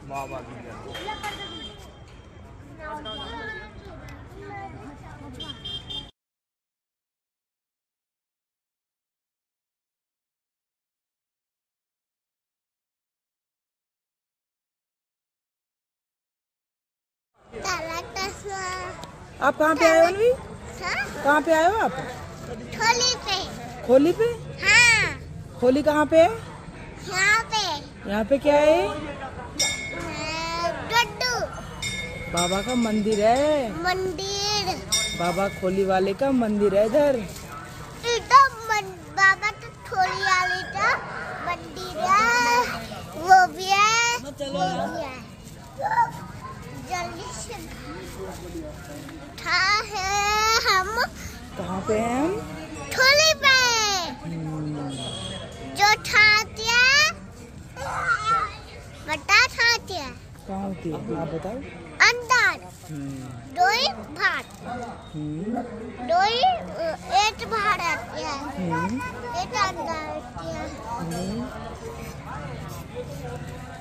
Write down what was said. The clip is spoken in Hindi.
बाबा की जय। आप कहाँ पे आए हो अनवी? कहाँ पे आए हो आप? खोली पे। खोली पे? हाँ। खोली कहाँ पे है? यहाँ पे। यहाँ पे क्या है? गड्ढू। बाबा का मंदिर है। मंदिर। बाबा खोली वाले का मंदिर है इधर। बाबा तो खोली वाले का मंदिर है, वो भी है, वो भी है। जल्दी से है हम। कहाँ पे हैं हम? खोली पे। जो ठाते हैं, बता ठाते हैं। कहाँ होती है आप बताओ। अंदर दोई भात, दोई एक भात आती है, एक अंदर आती है।